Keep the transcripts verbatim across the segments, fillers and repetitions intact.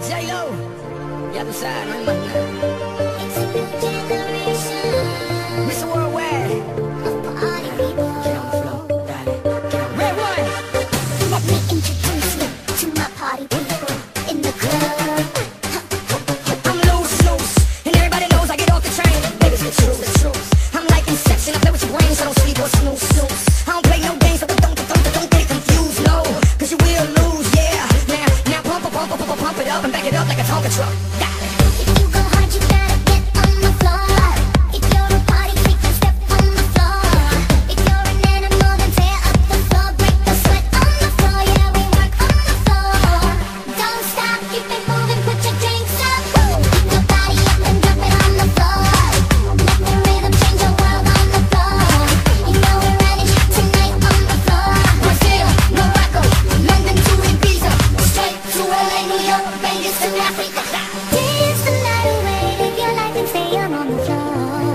J-Lo, ya tú sabes, no hay más nada. It's a new generation mister Worldwide. of party people. Get on the floor, dale, get on. Red one. Let me introduce you to my party people in the club. I'm loose, loose, and everybody knows I get off the train. Baby, it's the truth, the truth. I'm like Inception, I play with your brain, so don't sleep or snooze, snooze. I don't play no games, so don't, don't, don't, don't get confused, no, cause you will lose, yeah. Now, now pump, pump, pump, pump, pump it up and back it up like a Tonka truck. Dale. If you go hard, you gotta get on the floor. If you're a party freak, then step on the floor. If you're an animal, then tear up the floor. Break the sweat on the floor, yeah, we work on the floor. Don't stop, keep it moving, put your drinks up. Keep your body up and drop it on the floor. Let the rhythm change your world on the floor. You know we're ready tonight on the floor. Brazil, Morocco, London to Ibiza, straight to L A, New York, Vegas to Africa. Dance the night away, live your life and stay young on the floor.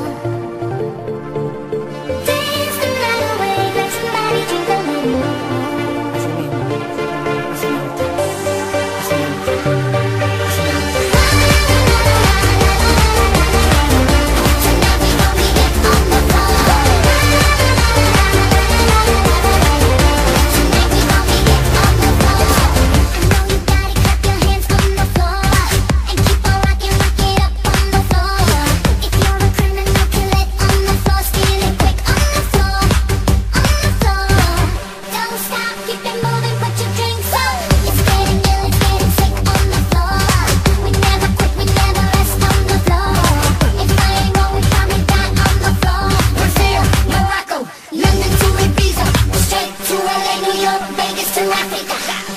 Dance the night away, let somebody drink a little more. Tonight we gon' be get on the floor. Tonight we gon' be get on the floor. I know you got it, clap your hands on the floor and keep on rocking, rock it up on the floor. If you're a criminal, kill it on the floor, steal it quick on the floor, on the floor. Don't stop, keep it moving, put your drinks up. It's getting ill, it's getting sick on the floor. We never quit, we never rest on the floor. If I ain't wrong, we probably die on the floor. Brazil, Morocco, London to Ibiza, straight to L A, New York, Vegas to Africa.